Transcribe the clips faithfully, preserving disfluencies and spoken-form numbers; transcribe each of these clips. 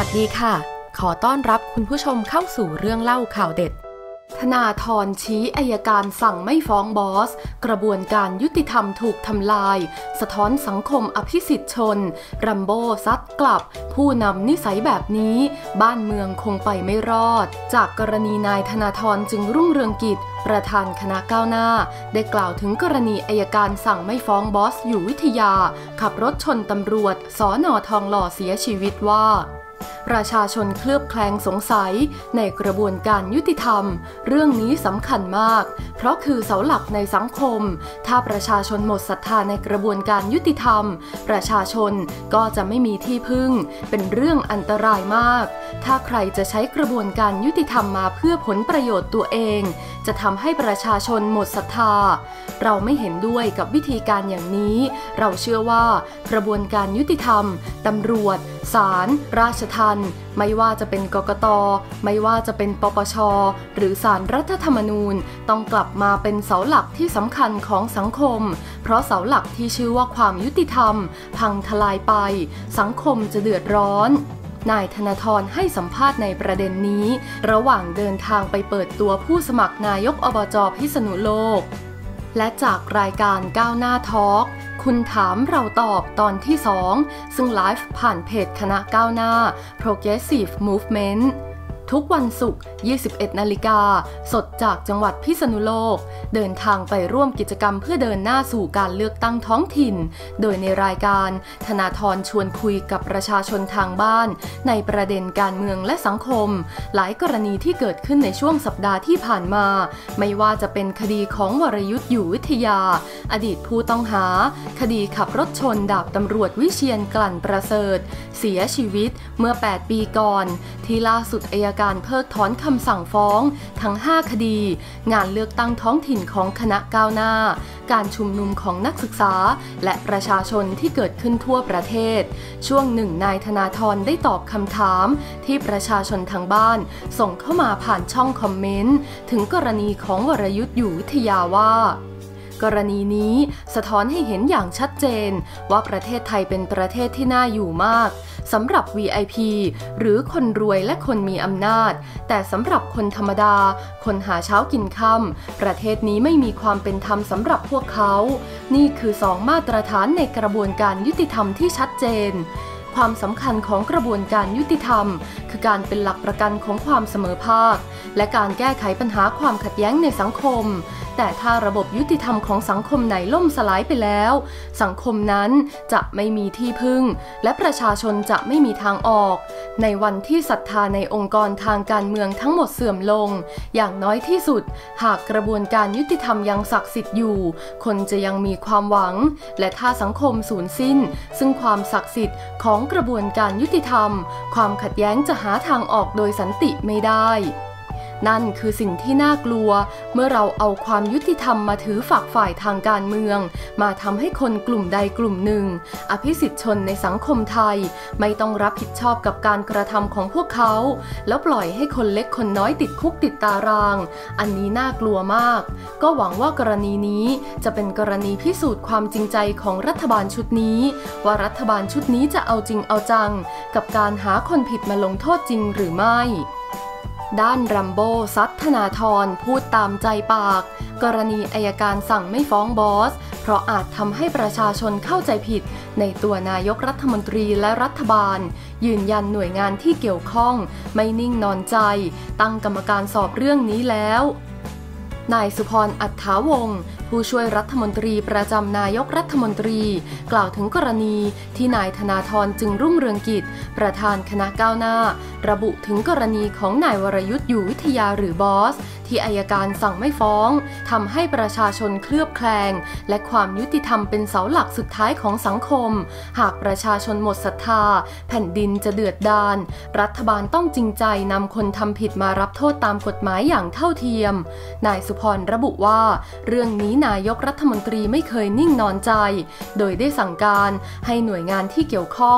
สดีค่ะขอต้อนรับคุณผู้ชมเข้าสู่เรื่องเล่าข่าวเด็ดธนาธรชี้อัยการสั่งไม่ฟ้องบอสกระบวนการยุติธรรมถูกทำลายสะท้อนสังคมอภิสิทธิชนรัมโบ้ซัดกลับผู้นำนิสัยแบบนี้บ้านเมืองคงไปไม่รอดจากกรณีนายธนาธรจึงรุ่งเรืองกิจประธานคณะก้าวหน้าได้กล่าวถึงกรณีอัยการสั่งไม่ฟ้องบอสอยู่วิทยาขับรถชนตำรวจสน.ทองหล่อเสียชีวิตว่าประชาชนเคลือบแคลงสงสัยในกระบวนการยุติธรรมเรื่องนี้สำคัญมากเพราะคือเสาหลักในสังคมถ้าประชาชนหมดศรัทธาในกระบวนการยุติธรรมประชาชนก็จะไม่มีที่พึ่งเป็นเรื่องอันตรายมากถ้าใครจะใช้กระบวนการยุติธรรมมาเพื่อผลประโยชน์ตัวเองจะทำให้ประชาชนหมดศรัทธาเราไม่เห็นด้วยกับวิธีการอย่างนี้เราเชื่อว่ากระบวนการยุติธรรมตำรวจศาลราชทัณฑ์ไม่ว่าจะเป็นกกต.ไม่ว่าจะเป็นปปช.หรือศาลรัฐธรรมนูญต้องกลับมาเป็นเสาหลักที่สำคัญของสังคมเพราะเสาหลักที่ชื่อว่าความยุติธรรมพังทลายไปสังคมจะเดือดร้อนนายธนาธรให้สัมภาษณ์ในประเด็นนี้ระหว่างเดินทางไปเปิดตัวผู้สมัครนายกอบจ.พิษณุโลกและจากรายการก้าวหน้าทอล์กคุณถามเราตอบตอนที่สองซึ่งไลฟ์ผ่านเพจคณะก้าวหน้า Progressive Movement ทุกวันศุกร์ ยี่สิบเอ็ด นาฬิกาสดจากจังหวัดพิษณุโลกเดินทางไปร่วมกิจกรรมเพื่อเดินหน้าสู่การเลือกตั้งท้องถิ่นโดยในรายการธนาธรชวนคุยกับประชาชนทางบ้านในประเด็นการเมืองและสังคมหลายกรณีที่เกิดขึ้นในช่วงสัปดาห์ที่ผ่านมาไม่ว่าจะเป็นคดีของวรยุทธ์อยู่วิทยาอดีตผู้ต้องหาคดีขับรถชนดาบตำรวจวิเชียรกลั่นประเสริฐเสียชีวิตเมื่อแปดปีก่อนที่ล่าสุดอัยการเพิกถอนคำสั่งฟ้องทั้งห้าคดีงานเลือกตั้งท้องถิ่นของคณะก้าวหน้าการชุมนุมของนักศึกษาและประชาชนที่เกิดขึ้นทั่วประเทศช่วงหนึ่งนายธนาธรได้ตอบคำถามที่ประชาชนทางบ้านส่งเข้ามาผ่านช่องคอมเมนต์ถึงกรณีของวรยุทธ์อยู่วิทยาว่ากรณีนี้สะท้อนให้เห็นอย่างชัดเจนว่าประเทศไทยเป็นประเทศที่น่าอยู่มากสำหรับ วี ไอ พี หรือคนรวยและคนมีอำนาจแต่สำหรับคนธรรมดาคนหาเช้ากินค่ำประเทศนี้ไม่มีความเป็นธรรมสำหรับพวกเขานี่คือสองมาตรฐานในกระบวนการยุติธรรมที่ชัดเจนความสำคัญของกระบวนการยุติธรรมคือการเป็นหลักประกันของความเสมอภาคและการแก้ไขปัญหาความขัดแย้งในสังคมแต่ถ้าระบบยุติธรรมของสังคมไหนล่มสลายไปแล้วสังคมนั้นจะไม่มีที่พึ่งและประชาชนจะไม่มีทางออกในวันที่ศรัทธาในองค์กรทางการเมืองทั้งหมดเสื่อมลงอย่างน้อยที่สุดหากกระบวนการยุติธรรมยังศักดิ์สิทธิ์อยู่คนจะยังมีความหวังและถ้าสังคมสูญสิ้นซึ่งความศักดิ์สิทธิ์ของกระบวนการยุติธรรมความขัดแย้งจะหาทางออกโดยสันติไม่ได้นั่นคือสิ่งที่น่ากลัวเมื่อเราเอาความยุติธรรมมาถือฝักฝ่ายทางการเมืองมาทำให้คนกลุ่มใดกลุ่มหนึ่งอภิสิทธิชนในสังคมไทยไม่ต้องรับผิดชอบกับการกระทำของพวกเขาแล้วปล่อยให้คนเล็กคนน้อยติดคุกติดตารางอันนี้น่ากลัวมากก็หวังว่ากรณีนี้จะเป็นกรณีพิสูจน์ความจริงใจของรัฐบาลชุดนี้ว่ารัฐบาลชุดนี้จะเอาจริงเอาจังกับการหาคนผิดมาลงโทษจริงหรือไม่ด้านรัมโบ้ซัดธนาธรพูดตามใจปากกรณีอัยการสั่งไม่ฟ้องบอสเพราะอาจทำให้ประชาชนเข้าใจผิดในตัวนายกรัฐมนตรีและรัฐบาลยืนยันหน่วยงานที่เกี่ยวข้องไม่นิ่งนอนใจตั้งกรรมการสอบเรื่องนี้แล้วนายสุพร อัฏฐาวงศ์ผู้ช่วยรัฐมนตรีประจำนายกรัฐมนตรีกล่าวถึงกรณีที่นายธนาธรจึงรุ่งเรืองกิจประธานคณะก้าวหน้าระบุถึงกรณีของนายวรยุทธ์อยู่วิทยาหรือบอสที่อัยการสั่งไม่ฟ้องทำให้ประชาชนเคลือบแคลงและความยุติธรรมเป็นเสาหลักสุดท้ายของสังคมหากประชาชนหมดศรัทธาแผ่นดินจะเดือดดาลรัฐบาลต้องจริงใจนำคนทำผิดมารับโทษตามกฎหมายอย่างเท่าเทียมนายสุพรระบุว่าเรื่องนี้นายกรัฐมนตรีไม่เคยนิ่งนอนใจโดยได้สั่งการให้หน่วยงานที่เกี่ยวข้อง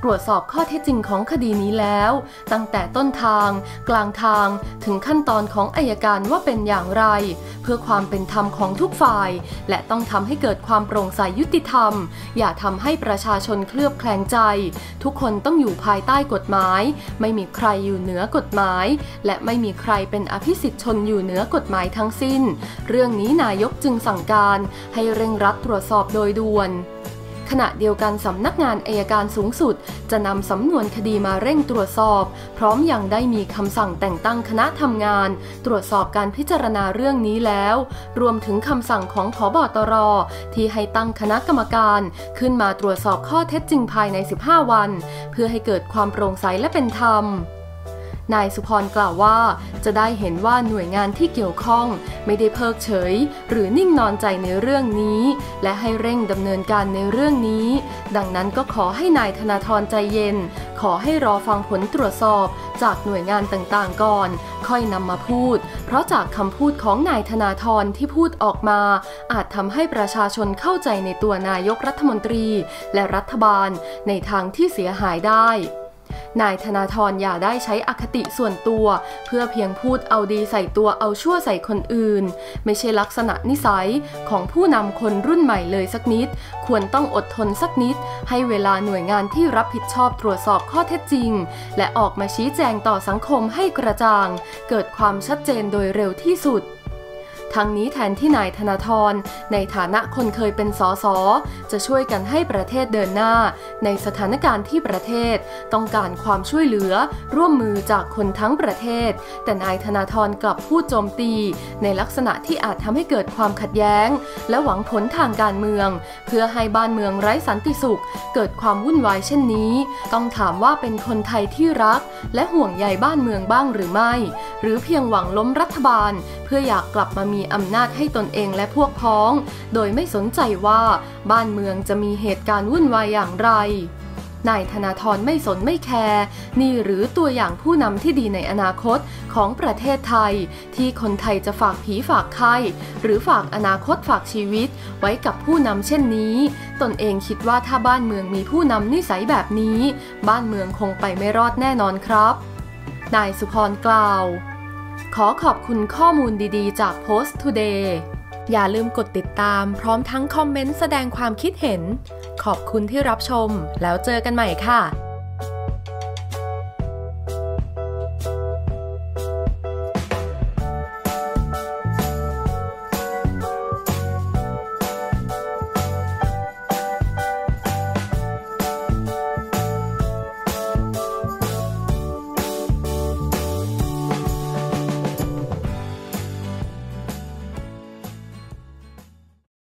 รวจสอบข้อเท็จจริงของคดีนี้แล้วตั้งแต่ต้นทางกลางทางถึงขั้นตอนของอัยการว่าเป็นอย่างไรเพื่อความเป็นธรรมของทุกฝ่ายและต้องทำให้เกิดความโปร่งใสยุติธรรมอย่าทำให้ประชาชนเคลือบแคลงใจทุกคนต้องอยู่ภายใต้กฎหมายไม่มีใครอยู่เหนือกฎหมายและไม่มีใครเป็นอภิสิทธิชนอยู่เหนือกฎหมายทั้งสิ้นเรื่องนี้นายกจึงสั่งการให้เร่งรัดตรวจสอบโดยด่วนขณะเดียวกันสำนักงานอัยการสูงสุดจะนำสำนวนคดีมาเร่งตรวจสอบพร้อมยังได้มีคำสั่งแต่งตั้งคณะทำงานตรวจสอบการพิจารณาเรื่องนี้แล้วรวมถึงคำสั่งของผบตรที่ให้ตั้งคณะกรรมการขึ้นมาตรวจสอบข้อเท็จจริงภายในสิบห้าวันเพื่อให้เกิดความโปร่งใสและเป็นธรรมนายสุพรกล่าวว่าจะได้เห็นว่าหน่วยงานที่เกี่ยวข้องไม่ได้เพิกเฉยหรือนิ่งนอนใจในเรื่องนี้และให้เร่งดำเนินการในเรื่องนี้ดังนั้นก็ขอให้นายธนาธรใจเย็นขอให้รอฟังผลตรวจสอบจากหน่วยงานต่างๆก่อนค่อยนำมาพูดเพราะจากคำพูดของนายธนาธรที่พูดออกมาอาจทำให้ประชาชนเข้าใจในตัวนายกรัฐมนตรีและรัฐบาลในทางที่เสียหายได้นายธนาธรอย่าได้ใช้อคติส่วนตัวเพื่อเพียงพูดเอาดีใส่ตัวเอาชั่วใส่คนอื่นไม่ใช่ลักษณะนิสัยของผู้นำคนรุ่นใหม่เลยสักนิดควรต้องอดทนสักนิดให้เวลาหน่วยงานที่รับผิดชอบตรวจสอบข้อเท็จจริงและออกมาชี้แจงต่อสังคมให้กระจ่างเกิดความชัดเจนโดยเร็วที่สุดทั้งนี้แทนที่นายธนาธรในฐานะคนเคยเป็นสสจะช่วยกันให้ประเทศเดินหน้าในสถานการณ์ที่ประเทศต้องการความช่วยเหลือร่วมมือจากคนทั้งประเทศแต่นายธนาธรกลับพูดโจมตีในลักษณะที่อาจทำให้เกิดความขัดแย้งและหวังผลทางการเมืองเพื่อให้บ้านเมืองไร้สันติสุขเกิดความวุ่นวายเช่นนี้ต้องถามว่าเป็นคนไทยที่รักและห่วงใยบ้านเมืองบ้างหรือไม่หรือเพียงหวังล้มรัฐบาลเพื่ออยากกลับมามีอำนาจให้ตนเองและพวกพ้องโดยไม่สนใจว่าบ้านเมืองจะมีเหตุการณ์วุ่นวายอย่างไรนายธนาธรไม่สนไม่แคร์นี่หรือตัวอย่างผู้นำที่ดีในอนาคตของประเทศไทยที่คนไทยจะฝากผีฝากไข้หรือฝากอนาคตฝากชีวิตไว้กับผู้นำเช่นนี้ตนเองคิดว่าถ้าบ้านเมืองมีผู้นำนิสัยแบบนี้บ้านเมืองคงไปไม่รอดแน่นอนครับนายสุพรกล่าวขอขอบคุณข้อมูลดีๆจาก Post Today อย่าลืมกดติดตามพร้อมทั้งคอมเมนต์แสดงความคิดเห็นขอบคุณที่รับชมแล้วเจอกันใหม่ค่ะ